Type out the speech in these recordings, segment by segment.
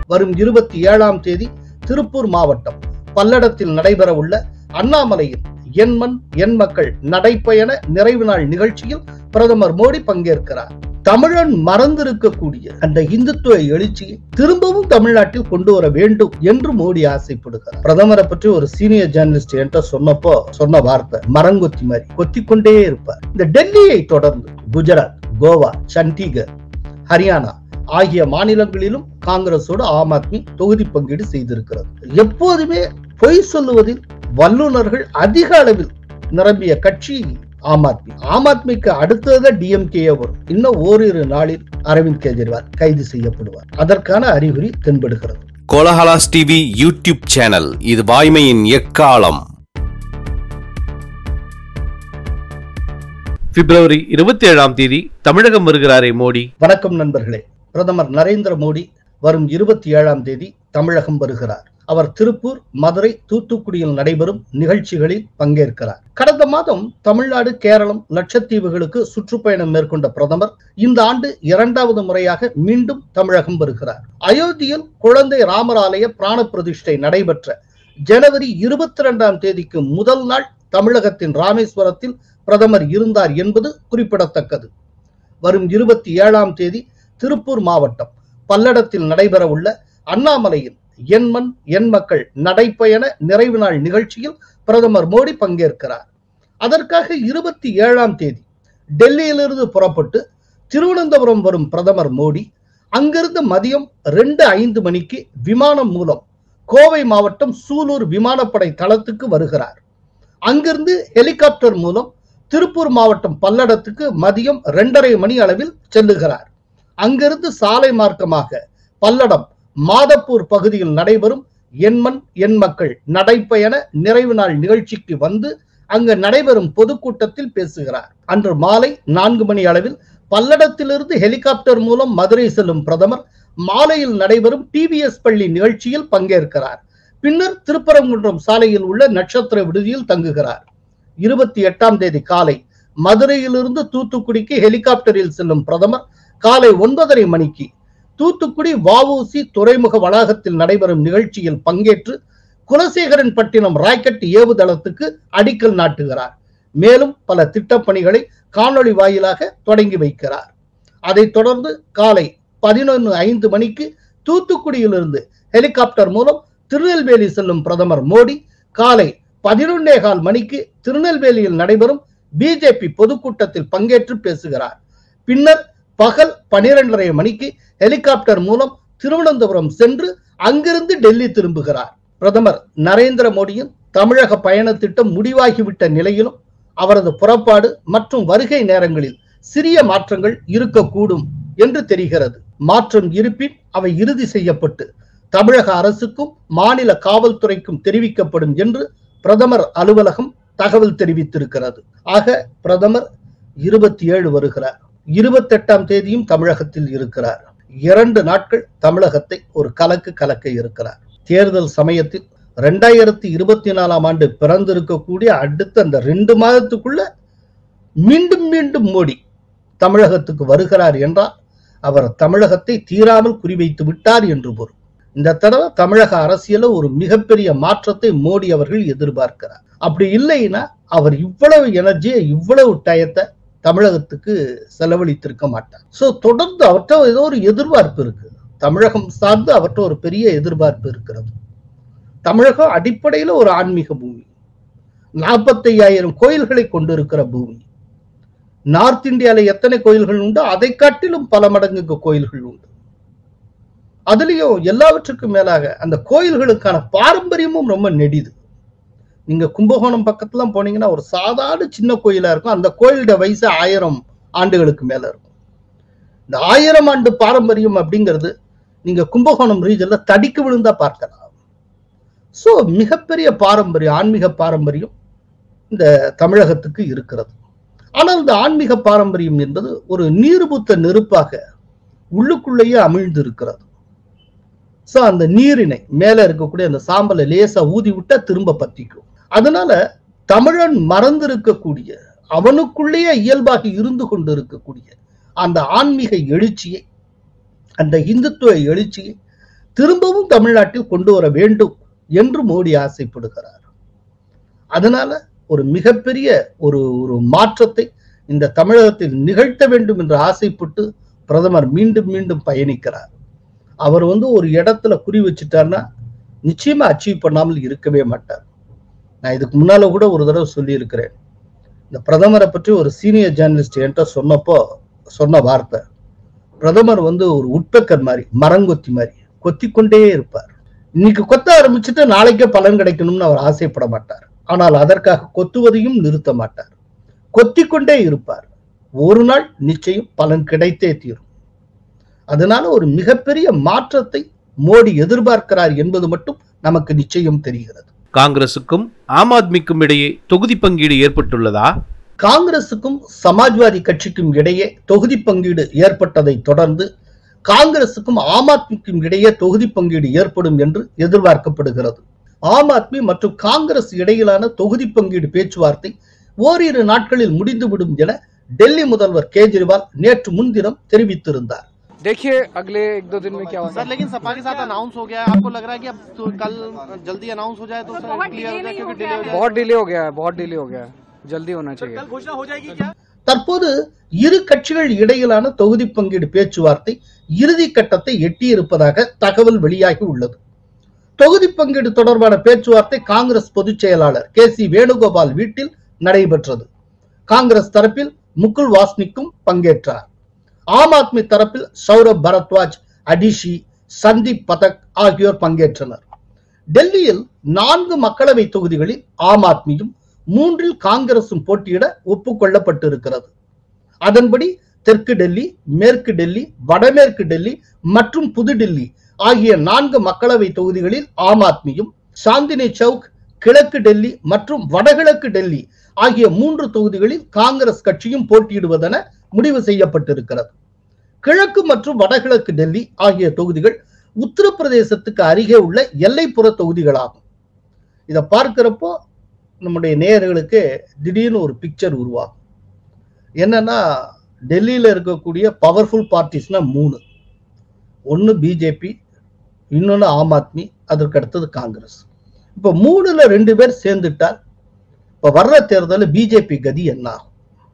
வரும் 27ஆம் தேதி திருப்பூர் மாவட்டம் பல்லடத்தில் நடைபெற உள்ள அண்ணாமலையின் என் மண் என் மக்கள் நடைப்பயண நிறைவு நாள் நிகழ்ச்சியில் பிரதமர் மோடி பங்கேற்கிறார். தமிழன் மறந்திருக்கக்கூடிய அந்த இந்துத்துவ எழுச்சியை திரும்பவும் தமிழ்நாட்டில் கொண்டு வர வேண்டும் என்று மோடி ஆசைப்படுகிறார். பிரதமரை பற்றி ஒரு சீனியர் ஜேர்னலிஸ்ட் என்கிட்ட சொன்னப்போ சொன்ன வார்த்தை மரங்கொத்தி மாதிரி கொத்திக்கொண்டே இருப்பார். இந்த டெல்லியை தொடர்ந்து குஜராத், கோவா, சண்டிகர், ஹரியானா ஆகிய மாநிலங்களிலும் காங்கிரஸோடு ஆம் ஆத்மி தொகுதி பங்கீடு செய்திருக்கிறது. எப்போதுமே பொய் சொல்லுவதில் வல்லுநர்கள் அதிக அளவில் நிரம்பிய கட்சி ஆம் ஆத்மி. ஆம் ஆத்மிக்கு அடுத்ததான் டிஎம்கே வரும். இன்னும் ஓரிரு நாளில் அரவிந்த் கெஜ்ரிவால் கைது செய்யப்படுவார். அதற்கான அறிகுறி தென்படுகிறது. கோலஹலாஸ் டிவி யூடியூப் சேனல், இது வாய்மையின் எக்காலம். பிப்ரவரி 27ஆம் தேதி தமிழகம் வருகிறாரே மோடி. வணக்கம் நண்பர்களே. பிரதமர் நரேந்திர மோடி வரும் 27ஆம் தேதி தமிழகம் வருகிறார். அவர் திருப்பூர், மதுரை, தூத்துக்குடியில் நடைபெறும் நிகழ்ச்சிகளில் பங்கேற்கிறார். கடந்த மாதம் தமிழ்நாடு, கேரளம், லட்சத்தீவுகளுக்கு சுற்றுப்பயணம் மேற்கொண்ட பிரதமர் இந்த ஆண்டு 2வது முறையாக மீண்டும் தமிழகம் வருகிறார். அயோத்தியில் குழந்தை ராமர் ஆலய பிராண பிரதிஷ்டை நடைபெற்ற ஜனவரி 22ஆம் தேதிக்கு முதல் நாள் தமிழகத்தின் ராமேஸ்வரத்தில் பிரதமர் இருந்தார் என்பது குறிப்பிடத்தக்கது. வரும் 27ஆம் தேதி திருப்பூர் மாவட்டம் பல்லடத்தில் நடைபெற உள்ள அண்ணாமலையின் என் மண் என் மக்கள் நடைப்பயண நிறைவு நாள் நிகழ்ச்சியில் பிரதமர் மோடி பங்கேற்கிறார். அதற்காக 27ஆம் தேதி டெல்லியிலிருந்து புறப்பட்டு திருவனந்தபுரம் வரும் பிரதமர் மோடி அங்கிருந்து மதியம் 2:05 மணிக்கு விமானம் மூலம் கோவை மாவட்டம் சூலூர் விமானப்படை தளத்துக்கு வருகிறார். அங்கிருந்து ஹெலிகாப்டர் மூலம் திருப்பூர் மாவட்டம் பல்லடத்துக்கு மதியம் 2:30 மணி அளவில் செல்லுகிறார். அங்கிருந்து சாலை மார்க்கமாக பல்லடம் மாதப்பூர் பகுதியில் நடைபெறும் என் மண் என் மக்கள் நடைப்பயண நிறைவு நாள் நிகழ்ச்சிக்கு வந்து அங்கு நடைபெறும் பொதுக்கூட்டத்தில் பேசுகிறார். அன்று மாலை 4 மணி அளவில் பல்லடத்திலிருந்து ஹெலிகாப்டர் மூலம் மதுரை செல்லும் பிரதமர் மாலையில் நடைபெறும் டிவிஎஸ் பள்ளி நிகழ்ச்சியில் பங்கேற்கிறார். பின்னர் திருப்பரங்குன்றம் சாலையில் உள்ள நட்சத்திர விடுதியில் தங்குகிறார். 28ஆம் தேதி காலை மதுரையிலிருந்து தூத்துக்குடிக்கு ஹெலிகாப்டரில் செல்லும் பிரதமர் காலை 9:30 மணிக்கு தூத்துக்குடி வஉசி துறைமுக வளாகத்தில் நடைபெறும் நிகழ்ச்சியில் பங்கேற்று குலசேகரன் பட்டினம் ராக்கெட் ஏவுதளத்துக்கு அடிக்கல் நாட்டுகிறார். மேலும் பல திட்டப்பணிகளை காணொளி வாயிலாக தொடங்கி வைக்கிறார். அதைத் தொடர்ந்து காலை 11:05 மணிக்கு தூத்துக்குடியிலிருந்து ஹெலிகாப்டர் மூலம் திருநெல்வேலி செல்லும் பிரதமர் மோடி காலை 11:15 மணிக்கு திருநெல்வேலியில் நடைபெறும் பிஜேபி பொதுக்கூட்டத்தில் பங்கேற்று பேசுகிறார். பின்னர் பகல் 12:30 மணிக்கு ஹெலிகாப்டர் மூலம் திருவனந்தபுரம் சென்று அங்கிருந்து டெல்லி திரும்புகிறார். பிரதமர் நரேந்திர மோடியின் தமிழக பயண திட்டம் முடிவாகிவிட்ட நிலையிலும் அவரது புறப்பாடு மற்றும் வருகை நேரங்களில் சிறிய மாற்றங்கள் இருக்கக்கூடும் என்று தெரிகிறது. மாற்றம் இருப்பின் அவை இறுதி செய்யப்பட்டு தமிழக அரசுக்கும் மாநில காவல்துறைக்கும் தெரிவிக்கப்படும் என்று பிரதமர் அலுவலகம் தகவல் தெரிவித்திருக்கிறது. ஆக பிரதமர் 27 வருகிறார். 28ஆம் தேதியும் தமிழகத்தில் இருக்கிறார். 2 நாட்கள் தமிழகத்தை ஒரு கலக்கு கலக்க இருக்கிறார். தேர்தல் சமயத்தில் 2024ஆம் ஆண்டு பிறந்திருக்கக்கூடிய அடுத்த அந்த 2 மாதத்துக்குள்ள மீண்டும் மோடி தமிழகத்துக்கு வருகிறார் என்றால் அவர் தமிழகத்தை தீராமல் குறிவைத்து விட்டார் என்று பொருள். இந்த தடவை தமிழக அரசியல ஒரு மிகப்பெரிய மாற்றத்தை மோடி அவர்கள் எதிர்பார்க்கிறார். அப்படி இல்லைன்னா அவர் இவ்வளவு எனர்ஜியை, இவ்வளவு டயத்தை தமிழகத்துக்கு செலவழித்திருக்க மாட்டார். சோ தொடர்ந்து அவற்ற ஏதோ ஒரு எதிர்பார்ப்பு இருக்கு. தமிழகம் சார்ந்து அவற்ற ஒரு பெரிய எதிர்பார்ப்பு இருக்கிறது. தமிழகம் அடிப்படையில ஒரு ஆன்மீக பூமி, 45,000 கோயில்களை கொண்டிருக்கிற பூமி. நார்த் இந்தியால எத்தனை கோயில்கள் உண்டோ அதை காட்டிலும் பல மடங்கு கோயில்கள் உண்டு. அதுலயும் எல்லாவற்றுக்கும் மேலாக அந்த கோயில்களுக்கான பாரம்பரியமும் ரொம்ப நெடிது. நீங்க கும்பகோணம் பக்கத்துல போனீங்கன்னா ஒரு சாதாரண சின்ன கோயிலா இருக்கும். அந்த கோயிலோட வயசு 1000 ஆண்டுகளுக்கு மேல இருக்கும். இந்த 1000 ஆண்டு பாரம்பரியம் அப்படிங்கிறது நீங்க கும்பகோணம் ரீஜன்ல தடிக்கு விழுந்தா பார்க்கலாம். சோ மிகப்பெரிய பாரம்பரியம், ஆன்மீக பாரம்பரியம் இந்த தமிழகத்துக்கு இருக்கிறது. ஆனால் இந்த ஆன்மீக பாரம்பரியம் என்பது ஒரு நீர்புத்த நெருப்பாக உள்ளுக்குள்ளேயே அமிழ்ந்து இருக்கிறது. சோ அந்த நீரினை மேல இருக்கக்கூடிய அந்த சாம்பலை லேசா ஊதி விட்டா திரும்ப பத்திக்கும். அதனால தமிழன் மறந்திருக்கக்கூடிய, அவனுக்குள்ளேயே இயல்பாக இருந்து கொண்டு இருக்கக்கூடிய அந்த ஆன்மீக எழுச்சியை, அந்த இந்துத்துவ எழுச்சியை திரும்பவும் தமிழ்நாட்டில் கொண்டு வர வேண்டும் என்று மோடி ஆசைப்படுகிறார். அதனால ஒரு மிகப்பெரிய ஒரு மாற்றத்தை இந்த தமிழகத்தில் நிகழ்த்த வேண்டும் என்று ஆசைப்பட்டு பிரதமர் மீண்டும் மீண்டும் பயணிக்கிறார். அவர் ஒரு இடத்துல குறி வச்சுட்டார்னா நிச்சயமா அச்சீவ் பண்ணாமல் இருக்கவே மாட்டார். நான் இதுக்கு முன்னால கூட ஒரு தடவை சொல்லி இருக்கிறேன். இந்த பிரதமரை பற்றி ஒரு சீனியர் ஜேர்னலிஸ்ட் என்கிட்ட சொன்ன வார்த்தை, பிரதமர் ஒரு உட்பெக்கர் மாதிரி, மரங்கொத்தி மாதிரி கொத்திக்கொண்டே இருப்பார். இன்னைக்கு கொத்த ஆரம்பிச்சுட்டு நாளைக்கே பலன் கிடைக்கணும்னு அவர் ஆசைப்பட மாட்டார். ஆனால் அதற்காக கொத்துவதையும் நிறுத்த மாட்டார். கொத்திக்கொண்டே இருப்பார். ஒரு நாள் நிச்சயம் பலன் கிடைத்தே தீரும். அதனால ஒரு மிகப்பெரிய மாற்றத்தை மோடி எதிர்பார்க்கிறார் என்பது மட்டும் நமக்கு நிச்சயம் தெரிகிறது. காங்கிரசுக்கும் ஆம் ஆத்மிக்கும் இடையே தொகுதி பங்கீடு ஏற்பட்டுள்ளதா? காங்கிரசுக்கும் சமாஜ்வாதி கட்சிக்கும் இடையே தொகுதி பங்கீடு ஏற்பட்டதை தொடர்ந்து காங்கிரசுக்கும் ஆம் ஆத்மிக்கும் இடையே தொகுதி பங்கீடு ஏற்படும் என்று எதிர்பார்க்கப்படுகிறது. ஆம் ஆத்மி மற்றும் காங்கிரஸ் இடையிலான தொகுதி பங்கீடு பேச்சுவார்த்தை ஓரிரு நாட்களில் முடிந்துவிடும் என டெல்லி முதல்வர் கேஜ்ரிவால் நேற்று முன்தினம் தெரிவித்திருந்தார். देखिए अगले 1-2 दिन में क्या होगा सर, लेकिन सपा के साथ अनाउंस हो गया है, आपको लग रहा है कि अब तो कल जल्दी अनाउंस हो जाए तो सर क्लियर हो जाए, क्योंकि डिले हो जाए, बहुत डिले हो गया है, जल्दी होना चाहिए। कल घोषणा हो जाएगी क्या? தற்போது இரு கட்சிகள் இடையிலான தொகுதி பங்கீடு பேச்சுவார்த்தை இறுதி கட்டத்தை எட்டியிருப்பதாக தகவல் வெளியாகி உள்ளது. தொகுதி பங்கீடு தொடர்பான பேச்சுவார்த்தை காங்கிரஸ் பொதுச் செயலாளர் KC வேணுகோபால் வீட்டில் நடைபெற்றது. காங்கிரஸ் தரப்பில் முகுல் வாஸ்னிக்கும் பங்கேற்றார். ஆம் ஆத்மி தரப்பில் சௌரப் பரத்வாஜ், அடிஷி, சந்தீப் பதக் ஆகியோர் பங்கேற்றனர். டெல்லியில் 4 மக்களவை தொகுதிகளில் ஆம் ஆத்மியும் 3 காங்கிரசும் போட்டியிட ஒப்புக்கொள்ளப்பட்டிருக்கிறது. அதன்படி தெற்கு டெல்லி, மேற்கு டெல்லி, வடமேற்கு டெல்லி மற்றும் புதுடெல்லி ஆகிய 4 மக்களவை தொகுதிகளில் ஆம் ஆத்மியும், சாந்தினி சவுக், கிழக்கு டெல்லி மற்றும் வடகிழக்கு டெல்லி ஆகிய 3 தொகுதிகளில் காங்கிரஸ் கட்சியும் போட்டியிடுவதென முடிவு செய்யப்பட்டிருக்கிறது. கிழக்கு மற்றும் வடகிழக்கு டெல்லி ஆகிய தொகுதிகள் உத்தரப்பிரதேசத்துக்கு அருகே உள்ள எல்லைப்புற தொகுதிகளாகும். இதை பார்க்கிறப்போ நம்முடைய நேயர்களுக்கு திடீர்னு ஒரு பிக்சர் உருவாகும். என்னன்னா, டெல்லியில இருக்கக்கூடிய பவர்ஃபுல் பார்ட்டிஸ்னா 3. ஒன்னு பிஜேபி, இன்னொன்னு ஆம் ஆத்மி, அதற்கு அடுத்தது காங்கிரஸ். இப்ப 3ல 2 பேர் சேர்ந்துட்டால் இப்ப வர்ற தேர்தலில் பிஜேபி கதி என்ன ஆகும்?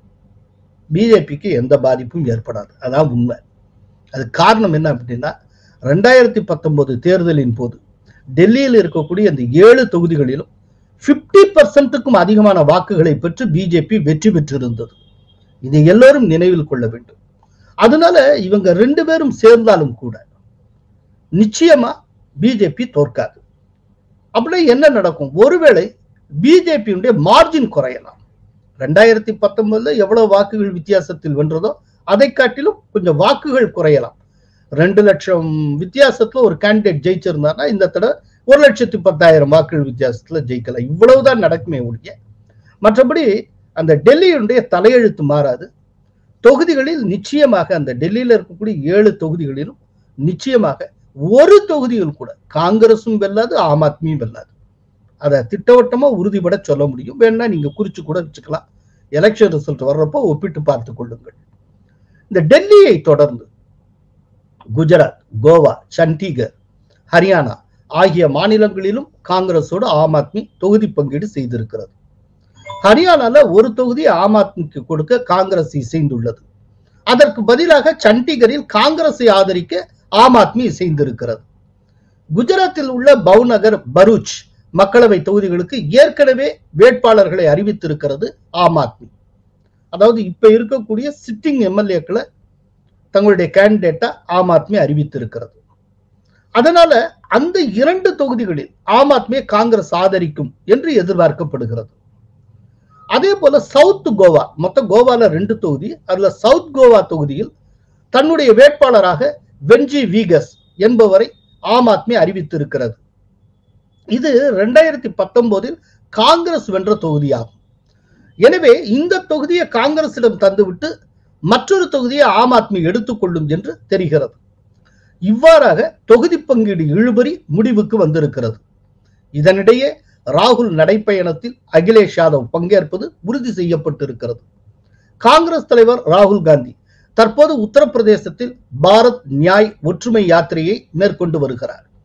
பிஜேபிக்கு எந்த பாதிப்பும் ஏற்படாது. அதான் உண்மை. அது காரணம் என்ன அப்படின்னா, 2019 தேர்தலின் போது டெல்லியில் இருக்கக்கூடிய இந்த 7 தொகுதிகளிலும் 50%க்கும் அதிகமான வாக்குகளை பெற்று பிஜேபி வெற்றி பெற்றிருந்தது. இதை எல்லோரும் நினைவில் கொள்ள வேண்டும். அதனால இவங்க 2 பேரும் சேர்ந்தாலும் கூட நிச்சயமா பிஜேபி தோற்காது. அப்படியே என்ன நடக்கும்? ஒருவேளை பிஜேபியுடைய மார்ஜின் குறையலாம். 2019 எவ்வளவு வாக்குகள் வித்தியாசத்தில் வென்றதோ அதை காட்டிலும் கொஞ்சம் வாக்குகள் குறையலாம். 2 லட்சம் வித்தியாசத்துல ஒரு கேண்டிடேட் ஜெயிச்சிருந்தாருன்னா இந்த தடவை 1,10,000 வாக்குகள் வித்தியாசத்துல ஜெயிக்கலாம். இவ்வளவுதான் நடக்குமே ஒழிய மற்றபடி அந்த டெல்லியுடைய தலையெழுத்து மாறாது. தொகுதிகளில் நிச்சயமாக அந்த டெல்லியில இருக்கக்கூடிய 7 தொகுதிகளிலும் நிச்சயமாக ஒரு தொகுதியில் கூட காங்கிரசும் வெல்லாது, ஆம் ஆத்மியும் வெல்லாது. அதை திட்டவட்டமா உறுதிபட சொல்ல முடியும். வேணா நீங்க குறிச்சு கூட வச்சுக்கலாம். எலெக்ஷன் ரிசல்ட் வர்றப்போ ஒப்பிட்டு பார்த்துக் கொள்ளுங்கள். இந்த டெல்லியை தொடர்ந்து குஜராத், கோவா, சண்டிகர், ஹரியானா ஆகிய மாநிலங்களிலும் காங்கிரஸோடு ஆம் ஆத்மி தொகுதி பங்கீடு செய்திருக்கிறது. ஹரியானால ஒரு தொகுதி ஆம் ஆத்மிக்கு கொடுக்க காங்கிரஸ் இசைந்துள்ளது. அதற்கு பதிலாக சண்டிகரில் காங்கிரஸை ஆதரிக்க ஆம் ஆத்மி இசைந்திருக்கிறது. குஜராத்தில் உள்ள பவுநகர், பரூச் மக்களவை தொகுதிகளுக்கு ஏற்கனவே வேட்பாளர்களை அறிவித்திருக்கிறது ஆம் ஆத்மி. அதாவது இப்ப இருக்கக்கூடிய சிட்டிங் எம்எல்ஏக்களை தங்களுடைய கேண்டிடேட்டா ஆம் ஆத்மி அறிவித்திருக்கிறது. அதனால அந்த 2 தொகுதிகளில் ஆம் ஆத்மியை காங்கிரஸ் ஆதரிக்கும் என்று எதிர்பார்க்கப்படுகிறது. அதே போல சவுத் கோவா, மொத்த கோவால 2 தொகுதி, அதுல சவுத் கோவா தொகுதியில் தன்னுடைய வேட்பாளராக வென்ஜி வீகஸ் என்பவரை ஆம் ஆத்மி அறிவித்திருக்கிறது. இது 2019 காங்கிரஸ் வென்ற தொகுதியாகும். எனவே இந்த தொகுதியை காங்கிரசிடம் தந்துவிட்டு மற்றொரு தொகுதியை ஆம் ஆத்மி எடுத்துக்கொள்ளும் என்று தெரிகிறது. இவ்வாறாக தொகுதி பங்கீடு இழுபறி முடிவுக்கு வந்திருக்கிறது. இதனிடையே ராகுல் நடைப்பயணத்தில் அகிலேஷ் யாதவ் பங்கேற்பது உறுதி செய்யப்பட்டிருக்கிறது. காங்கிரஸ் தலைவர் ராகுல் காந்தி தற்போது உத்தரப்பிரதேசத்தில் பாரத் நியாய் ஒற்றுமை யாத்திரையை மேற்கொண்டு வருகிறார்.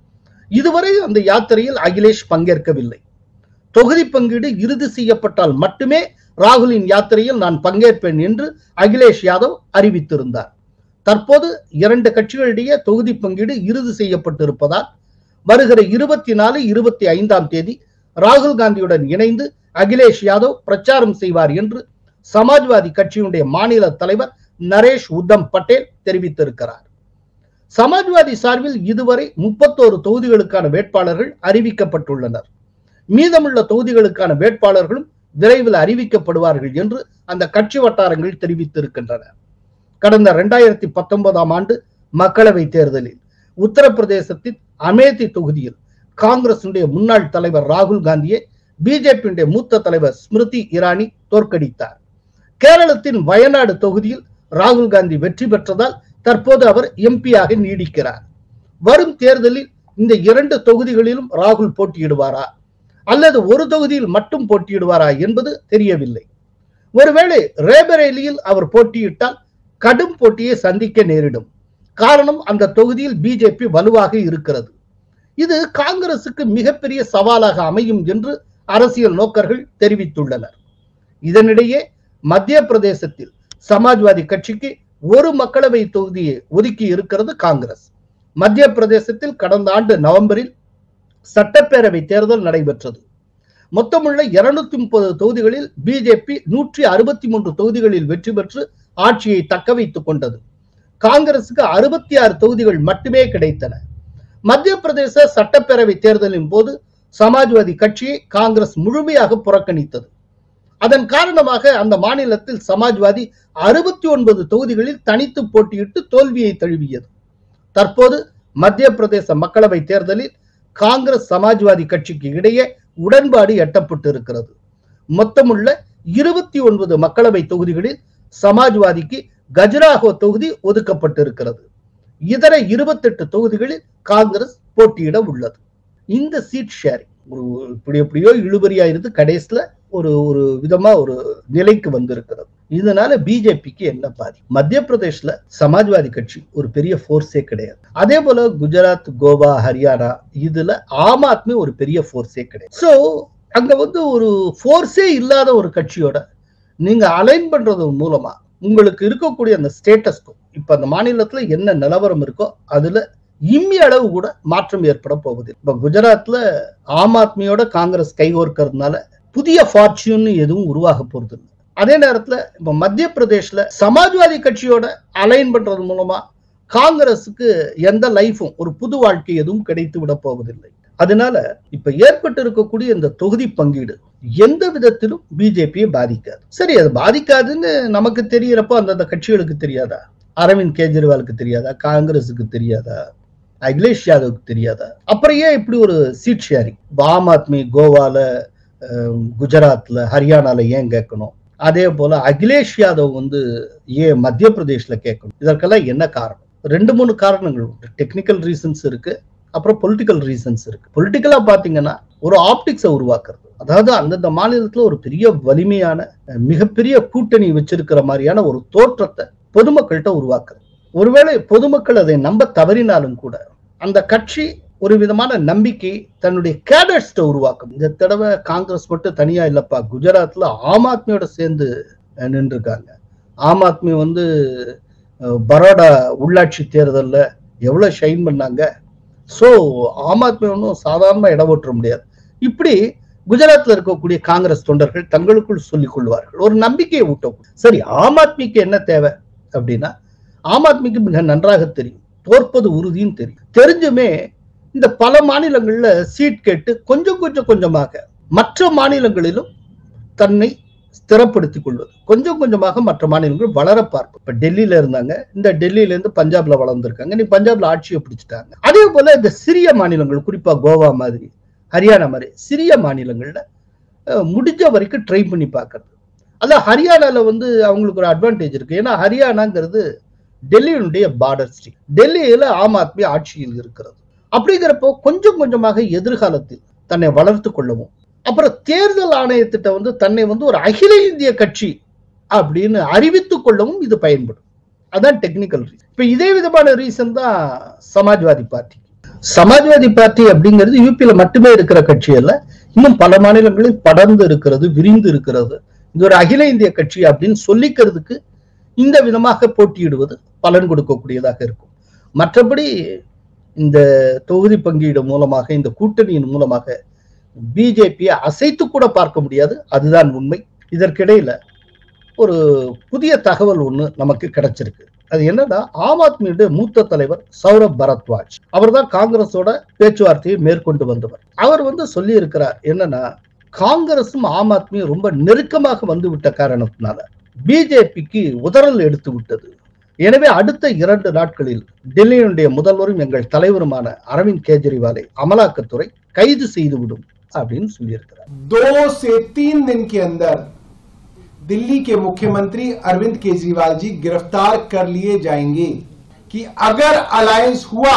இதுவரை அந்த யாத்திரையில் அகிலேஷ் பங்கேற்கவில்லை. தொகுதி பங்கீடு இறுதி செய்யப்பட்டால் மட்டுமே ராகுலின் யாத்திரையில் நான் பங்கேற்பேன் என்று அகிலேஷ் யாதவ் அறிவித்திருந்தார். தற்போது 2 கட்சிகளிடையே தொகுதி பங்கீடு இறுதி செய்யப்பட்டிருப்பதால் வருகிற 24, 25ஆம் தேதி ராகுல் காந்தியுடன் இணைந்து அகிலேஷ் யாதவ் பிரச்சாரம் செய்வார் என்று சமாஜ்வாதி கட்சியினுடைய மாநில தலைவர் நரேஷ் உத்தம் பட்டேல் தெரிவித்திருக்கிறார். சமாஜ்வாதி சார்பில் இதுவரை 31 தொகுதிகளுக்கான வேட்பாளர்கள் அறிவிக்கப்பட்டுள்ளனர். மீதமுள்ள தொகுதிகளுக்கான வேட்பாளர்களும் விரைவில் அறிவிக்கப்படுவார்கள் என்று அந்த கட்சி வட்டாரங்கள் தெரிவித்திருக்கின்றன. கடந்த 2019ஆம் ஆண்டு மக்களவை தேர்தலில் உத்தரப்பிரதேசத்தின் அமேதி தொகுதியில் காங்கிரசுடைய முன்னாள் தலைவர் ராகுல் காந்தியை பிஜேபியுடைய மூத்த தலைவர் ஸ்மிருதி இரானி தோற்கடித்தார். கேரளத்தின் வயநாடு தொகுதியில் ராகுல் காந்தி வெற்றி பெற்றதால் தற்போது அவர் எம்பியாக நீடிக்கிறார். வரும் தேர்தலில் இந்த 2 தொகுதிகளிலும் ராகுல் போட்டியிடுவாரா அல்லது ஒரு தொகுதியில் மட்டும் போட்டியிடுவாரா என்பது தெரியவில்லை. ஒருவேளை ரேபரேலியில் அவர் போட்டியிட்டால் கடும் போட்டியை சந்திக்க நேரிடும். காரணம், அந்த தொகுதியில் பிஜேபி வலுவாக இருக்கிறது. இது காங்கிரசுக்கு மிகப்பெரிய சவாலாக அமையும் என்று அரசியல் நோக்கர்கள் தெரிவித்துள்ளனர். இதனிடையே மத்திய பிரதேசத்தில் சமாஜ்வாதி கட்சிக்கு ஒரு மக்களவை தொகுதியை ஒதுக்கி இருக்கிறது காங்கிரஸ். மத்திய பிரதேசத்தில் கடந்த ஆண்டு நவம்பரில் சட்டப்பேரவை தேர்தல் நடைபெற்றது. மொத்தமுள்ள 230 தொகுதிகளில் பிஜேபி 163 தொகுதிகளில் வெற்றி பெற்று ஆட்சியை தக்க வைத்துக் கொண்டது. காங்கிரசுக்கு 66 தொகுதிகள் மட்டுமே கிடைத்தன. மத்திய பிரதேச சட்டப்பேரவை தேர்தலின் போது சமாஜ்வாதி கட்சியை காங்கிரஸ் முழுமையாக புறக்கணித்தது. அதன் காரணமாக அந்த மாநிலத்தில் சமாஜ்வாதி 69 தொகுதிகளில் தனித்து போட்டியிட்டு தோல்வியை தழுவியது. தற்போது மத்திய பிரதேச மக்களவை தேர்தலில் காங்கிரஸ் சமாஜ்வாதி கட்சிக்கு இடையே உடன்பாடு எட்டப்பட்டு இருக்கிறது. மொத்தமுள்ள 29 மக்களவை தொகுதிகளில் சமாஜ்வாதிக்கு கஜுராஹோ தொகுதி ஒதுக்கப்பட்டிருக்கிறது. இதர 28 தொகுதிகளில் காங்கிரஸ் போட்டியிட உள்ளது. இந்த சீட் ஷேரிங் எப்படியோ இழுபறியா இருந்து கடைசியில ஒரு விதமா ஒரு நிலைக்கு வந்திருக்கிறது. இதனால பிஜேபிக்கு என்ன பாதி? மத்திய பிரதேஷ்ல சமாஜ்வாதி கட்சி ஒரு பெரிய போர்ஸே கிடையாது. அதே போல குஜராத், கோவா, ஹரியானா இதுல ஆம் ஆத்மி ஒரு பெரிய போர்ஸே கிடையாது. சோ அங்க ஒரு போர்ஸே இல்லாத ஒரு கட்சியோட நீங்க அலைன் பண்றது மூலமா உங்களுக்கு இருக்கக்கூடிய அந்த ஸ்டேட்டஸ், இப்ப அந்த மாநிலத்துல என்ன நிலவரம் இருக்கோ அதுல இம்மி அளவு கூட மாற்றம் ஏற்பட போகுது. இப்ப குஜராத்ல ஆம் ஆத்மியோட காங்கிரஸ் கைகோர்க்கிறதுனால புதிய ஃபார்ச்சூன் எதுவும் உருவாக போறது இல்லை. அதே நேரத்துல இப்ப மத்திய பிரதேஷ்ல சமாஜ்வாதி கட்சியோட அலைன் பண்றது மூலமா காங்கிரஸுக்கு எந்த லைஃபும் ஒரு புது வாழ்க்கை எதுவும் கிடைத்து விட போவதில்லை. அதனால இப்ப ஏற்பட்டு இருக்கக்கூடிய இந்த தொகுதி பங்கீடு எந்த விதத்திலும் பிஜேபியை பாதிக்காது. சரி, அது பாதிக்காதுன்னு நமக்கு தெரியறப்போ அந்தந்த கட்சிகளுக்கு தெரியாதா? அரவிந்த் கெஜ்ரிவாலுக்கு தெரியாதா? காங்கிரஸுக்கு தெரியாதா? அகிலேஷ் யாதவுக்கு தெரியாதா? அப்புறம் ஏன் இப்படி ஒரு சீட் ஷேரிங்? ஆம் ஆத்மி கோவால, குஜராத்ல, ஹரியானால ஏன் கேட்கணும்? அதே போல அகிலேஷ் யாதவ் ஏன் மத்திய பிரதேஷ்ல கேட்கணும்? இதற்கெல்லாம் என்ன காரணம்? 2-3 காரணங்கள் உண்டு. டெக்னிக்கல் ரீசன்ஸ் இருக்கு, அப்புறம் பொலிட்டிக்கல் ரீசன்ஸ் இருக்கு. பொலிட்டிக்கலா பாத்தீங்கன்னா ஒரு ஆப்டிக்ஸை உருவாக்குறது, அதாவது அந்தந்த மாநிலத்துல ஒரு பெரிய வலிமையான மிகப்பெரிய கூட்டணி வச்சிருக்கிற மாதிரியான ஒரு தோற்றத்தை பொதுமக்கள்கிட்ட உருவாக்குறது. ஒருவேளை பொதுமக்கள் அதை நம்ப தவறினாலும் கூட அந்த கட்சி ஒரு விதமான நம்பிக்கை தன்னுடைய கேடர்ஸ்ட உருவாக்கும். இந்த தடவை காங்கிரஸ் மட்டும் தனியா இல்லப்பா, குஜராத்ல ஆம் ஆத்மியோட சேர்ந்து நின்றுருக்காங்க. ஆம் ஆத்மி பரோடா உள்ளாட்சி தேர்தல்ல எவ்வளவு ஷைன் பண்ணாங்க. சோ ஆம் ஆத்மி ஒன்றும் சாதாரணமா இடம் ஓட்ட முடியாது. இப்படி குஜராத்ல இருக்கக்கூடிய காங்கிரஸ் தொண்டர்கள் தங்களுக்குள் சொல்லிக் கொள்வார்கள், ஒரு நம்பிக்கையை ஊட்டும். சரி, ஆம் ஆத்மிக்கு என்ன தேவை அப்படின்னா, ஆம் ஆத்மிக்கு மிக நன்றாக தெரியும் தோற்பது உறுதியும் தெரியும். தெரிஞ்சுமே இந்த பல மாநிலங்கள்ல சீட் கேட்டு கொஞ்சம் கொஞ்சமாக மற்ற மாநிலங்களிலும் தன்னை ஸ்திரப்படுத்திக் கொள்வது, கொஞ்சம் கொஞ்சமாக மற்ற மாநிலங்கள் வளர பார்ப்போம். இப்ப டெல்லியில இருந்தாங்க, இந்த டெல்லியில இருந்து பஞ்சாப்ல வளர்ந்துருக்காங்க, நீ பஞ்சாப்ல ஆட்சியை பிடிச்சிட்டாங்க. அதே போல இந்த சிறிய மாநிலங்கள், குறிப்பா கோவா மாதிரி, ஹரியானா மாதிரி சிறிய மாநிலங்கள்ல முடிஞ்ச வரைக்கும் ட்ரை பண்ணி பார்க்கறது. அதான் ஹரியானால அவங்களுக்கு ஒரு அட்வான்டேஜ் இருக்கு. ஏன்னா ஹரியானாங்கிறது டெல்லியினுடைய பார்டர் ஸ்டேட். டெல்லியில ஆம் ஆத்மி ஆட்சியில் இருக்கிறது. அப்படிங்கிறப்போ கொஞ்சம் கொஞ்சமாக எதிர்காலத்தில் தன்னை வளர்த்து கொள்ளவும், அப்புறம் தேர்தல் ஆணையத்திட்ட தன்னை ஒரு அகில இந்திய கட்சி அப்படின்னு அறிவித்துக் கொள்ளவும் இது பயன்படும். அதான் டெக்னிக்கல் ரீசன். இப்ப இதே விதமான ரீசன் தான் சமாஜ்வாதி பார்ட்டி. சமாஜ்வாதி பார்ட்டி அப்படிங்கிறது யூபியில மட்டுமே இருக்கிற கட்சி அல்ல, இன்னும் பல மாநிலங்களில் படர்ந்து இருக்கிறது, விரிந்து இருக்கிறது. இது ஒரு அகில இந்திய கட்சி அப்படின்னு சொல்லிக்கிறதுக்கு இந்த விதமாக போட்டியிடுவது பலன் கொடுக்கக்கூடியதாக இருக்கும். மற்றபடி இந்த தொகுதி பங்கீடு மூலமாக, இந்த கூட்டணியின் மூலமாக பிஜேபியை அசைத்து கூட பார்க்க முடியாது. அதுதான் உண்மை. இதற்கிடையில ஒரு புதிய தகவல் ஒண்ணு நமக்கு கிடைச்சிருக்கு. அது என்னன்னா, ஆம் ஆத்மியுடைய மூத்த தலைவர் சௌரப் பரத்வாஜ், அவர் தான் காங்கிரஸோட பேச்சுவார்த்தையை மேற்கொண்டு வந்தவர். அவர் சொல்லி இருக்கிறார் என்னன்னா, காங்கிரசும் ஆம் ஆத்மியும் ரொம்ப நெருக்கமாக வந்து விட்ட காரணத்தினால பிஜேபிக்கு உதறல் எடுத்து விட்டது. எனவே அடுத்த 2 நாட்களில் டெல்லியினுடைய முதல்வரும் எங்கள் தலைவருமான அரவிந்த் கெஜ்ரிவாலை அமலாக்கத்துறை கைது செய்துவிடும் அப்படின்னு சொல்லியிருக்கிறார். 2 से 3 दिन के अंदर दिल्ली के मुख्यमंत्री अरविंद केजरीवाल जी गिरफ्तार कर लिए जाएंगे कि अगर अलायंस हुआ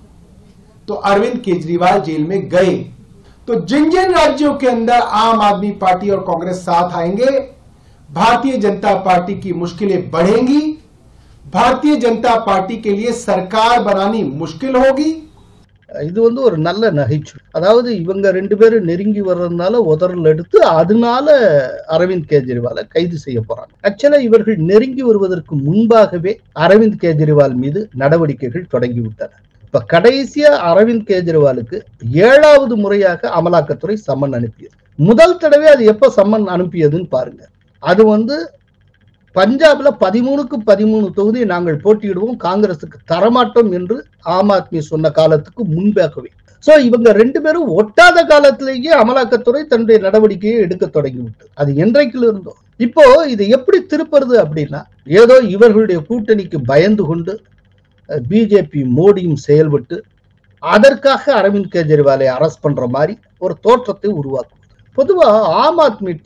तो अरविंद केजरीवाल जेल में गए, तो जिन जिन राज्यों के अंदर आम आदमी पार्टी और कांग्रेस साथ आएंगे, भारतीय जनता पार्टी की मुश्किलें बढ़ेंगी, भारतीय जनता पार्टी के लिए सरकार बनानी मुश्किल होगी. இது ஒரு நல்ல நகைச்சுவை. அதாவது இவங்க 2 பேரும் நெருங்கி வர்றதுனால உதறல் எடுத்து அதனால அரவிந்த் கெஜ்ரிவாலை கைது செய்ய போறாங்க. ஆக்சுவலா இவர்கள் நெருங்கி வருவதற்கு முன்பாகவே அரவிந்த் கெஜ்ரிவால் மீது நடவடிக்கைகள் தொடங்கிவிட்டன. இப்ப கடைசியா அரவிந்த் கெஜ்ரிவாலுக்கு 7வது முறையாக அமலாக்கத்துறை சம்மன் அனுப்பியது. முதல் தடவை அது எப்ப சம்மன் அனுப்பியதுன்னு பாருங்க. அது பஞ்சாப்ல 13க்கு 13 தொகுதி நாங்கள் போட்டியிடுவோம், காங்கிரசுக்கு தரமாட்டோம் என்று ஆம் ஆத்மி சொன்ன காலத்துக்கு முன்பாகவே. சோ இவங்க 2 பேரும் ஒட்டாத காலத்திலேயே அமலாக்கத்துறை தன்னுடைய நடவடிக்கையை எடுக்க தொடங்கிவிட்டது. அது என்றைக்குல இருந்தோ. இப்போ இதை எப்படி திருப்புறது அப்படின்னா, ஏதோ இவர்களுடைய கூட்டணிக்கு பயந்து கொண்டு பிஜேபி மோடியும் செயல்பட்டு அதற்காக அரவிந்த் கெஜ்ரிவாலை அரெஸ்ட் பண்ற மாதிரி ஒரு தோற்றத்தை உருவாக்கும். பொதுவா ஆம் ஆத்மிட்ட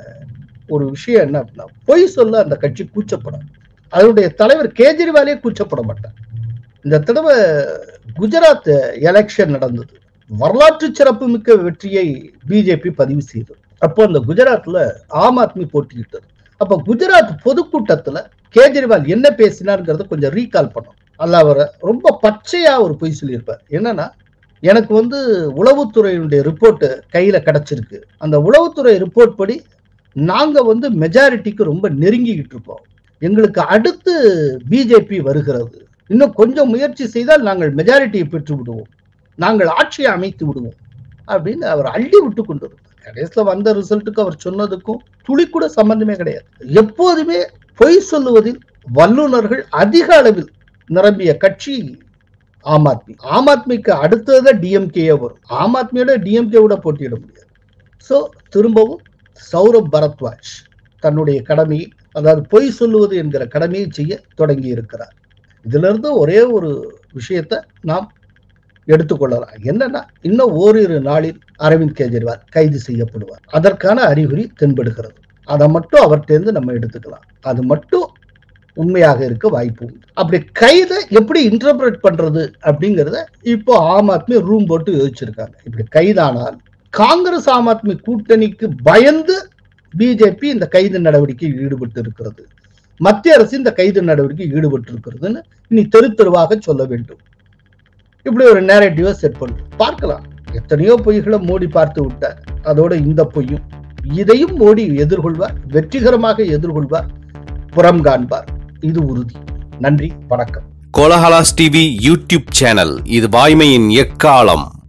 ஒரு விஷயம் என்ன அப்படின்னா, பொய் சொல்ல அந்த கட்சி கூச்சப்படும். அதனுடைய தலைவர் கெஜ்ரிவாலே கூச்சப்பட மாட்டார். இந்த தடவை குஜராத் எலெக்ஷன் நடந்தது. வரலாற்று சிறப்பு மிக்க வெற்றியை பிஜேபி பதிவு செய்தது. அப்போ அந்த குஜராத்ல ஆம் ஆத்மி போட்டியிட்டது. அப்ப குஜராத் பொதுக்கூட்டத்துல கெஜ்ரிவால் என்ன பேசினார்ங்கிறத கொஞ்சம் ரீகால் பண்ணும். அல்ல, அவரை ரொம்ப பச்சையா ஒரு பொய் சொல்லியிருப்பார். என்னன்னா, எனக்கு உளவுத்துறையினுடைய ரிப்போர்ட் கையில கிடைச்சிருக்கு. அந்த உளவுத்துறை ரிப்போர்ட் படி நாங்க மெஜாரிட்டிக்கு ரொம்ப நெருங்கிக்கிட்டு இருக்கோம். எங்களுக்கு அடுத்து பிஜேபி வருகிறது. இன்னும் கொஞ்சம் முயற்சி செய்தால் நாங்கள் மெஜாரிட்டியை பெற்று விடுவோம், நாங்கள் ஆட்சியை அமைத்து விடுவோம் அப்படின்னு அவர் அள்ளி விட்டு கொண்டு இருந்தார். கடைசியில் வந்த ரிசல்ட்டுக்கு அவர் சொன்னதுக்கும் துளி கூட சம்பந்தமே கிடையாது. எப்போதுமே பொய் சொல்லுவதில் வல்லுநர்கள் அதிக அளவில் நிரம்பிய கட்சி ஆம் ஆத்மி. ஆம் ஆத்மிக்கு அடுத்தது டிஎம்கே வரும். ஆம் ஆத்மியோட டிஎம்கே விட போட்டியிட முடியாது. சோ திரும்பவும் சௌரப் பரத்வாஜ் தன்னுடைய கடமையை, அதாவது பொய் சொல்லுவது என்கிற கடமையை செய்ய தொடங்கி இருக்கிறார். இதுல இருந்து ஒரே ஒரு விஷயத்தை நாம் எடுத்துக்கொள்ளலாம். என்னன்னா, இன்னும் ஓரிரு நாளில் அரவிந்த் கெஜ்ரிவால் கைது செய்யப்படுவார். அதற்கான அறிகுறி தென்படுகிறது. அதை மட்டும் அவர்கிட்ட நம்ம எடுத்துக்கலாம். அது மட்டும் உண்மையாக இருக்க வாய்ப்பு உண்டு. அப்படி கைதை எப்படி இன்டர்பிரேட் பண்றது அப்படிங்கிறத இப்போ ஆம் ஆத்மி ரூம் போட்டு யோசிச்சிருக்காங்க. இப்படி கைதானால் காங்கிரஸ் ஆம் ஆத்மி கூட்டணிக்கு பயந்து பிஜேபி இந்த கைது நடவடிக்கையில் ஈடுபட்டு இருக்கிறது, மத்திய அரசு இந்த கைது நடவடிக்கையில் ஈடுபட்டு இருக்கிறதுன்னு இனி தெரு தெருவாக சொல்ல வேண்டும். இப்படி ஒரு நேரேட்டிவா செட் பண்ணு பார்க்கலாம். எத்தனையோ பொய்களை மோடி பார்த்து விட்டார். அதோட இந்த பொய்யும், இதையும் மோடி எதிர்கொள்வார், வெற்றிகரமாக எதிர்கொள்வார், புறம் காண்பார். இது உறுதி. நன்றி, வணக்கம். கோலஹலாஸ் டிவி யூடியூப் சேனல், இது வாய்மையின் எக்காலம்.